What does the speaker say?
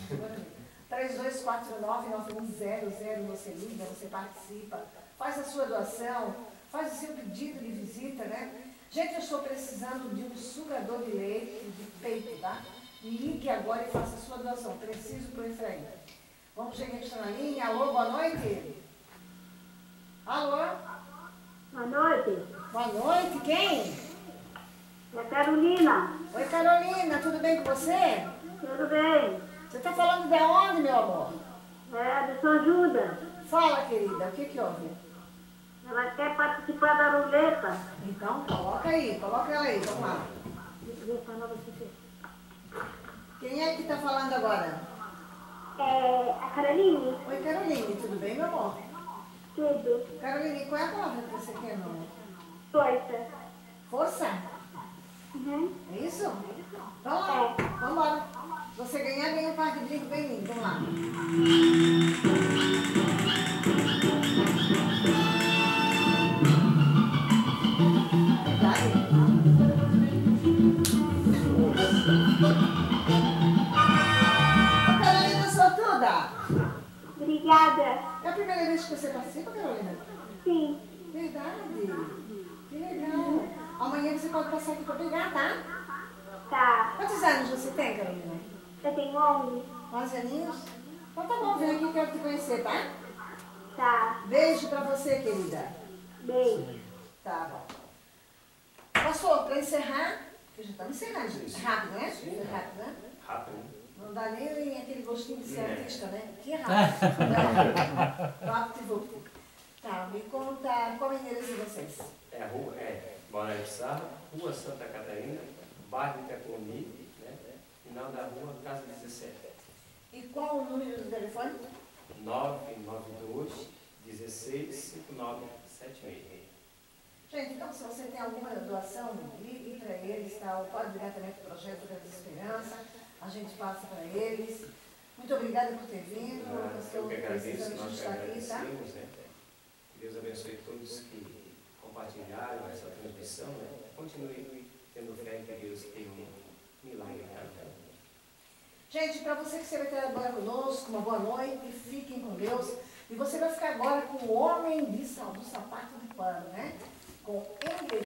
3249-9100, você liga, você participa, faz a sua doação, faz o seu pedido de visita, né? Gente, eu estou precisando de um sugador de leite, de peito, tá? Ligue agora e faça a sua doação. Preciso para o Efraim. Vamos chegar aqui na linha. Alô, boa noite. Alô? Boa noite. Boa noite, quem? É Carolina. Oi, Carolina, tudo bem com você? Tudo bem? Você está falando de onde, meu amor? É de São Judas. Fala, querida, o que houve? Ela quer participar da roleta. Então, coloca ela aí, vamos lá. Quem é que está falando agora? É a Caroline. Oi, Caroline, tudo bem, meu amor? Tudo. Caroline, qual é a palavra que você quer, meu amor? Força. Força? Uhum. É isso? Vamos lá, vamos embora. Se você ganha um par de brinco bem lindo, vamos lá. Carolina, sortuda! Obrigada. É a primeira vez que você participa, Carolina? Sim. Verdade. Que legal. Amanhã você pode passar aqui para pegar, tá? Tá. Quantos anos você tem, Carolina? Eu tenho 11. 11 aninhos? Então tá bom, vem aqui, quero te conhecer, tá? Tá. Beijo pra você, querida. Beijo. Tá bom. Pastor, pra encerrar, porque já estamos encerrando, gente. Rápido, né? Sim. Foi rápido, né? Rápido. Não dá nem aquele gostinho de ser artista, né? Que rápido. Rápido e volto. Tá, me conta qual é o endereço de vocês. Boa Noite Sarra, Rua Santa Catarina, bairro Itaconi, né? Final da rua, casa 17. E qual o número do telefone? 992 16 5976. Gente, então se você tem alguma doação, ligue para eles, tá? Ou pode ligar também para o Projeto da Esperança, a gente passa para eles. Muito obrigada por ter vindo. Eu que agradeço, nós que estar aqui, tá? agradecemos, né? Que Deus abençoe todos que compartilharam essa transmissão, né? Continue tendo fé que Deus tem um milagre na vida. Gente, para você que você vai ter agora conosco, uma boa noite, fiquem com Deus. E você vai ficar agora com o Homem do Sapato de Pano, né? Com ele.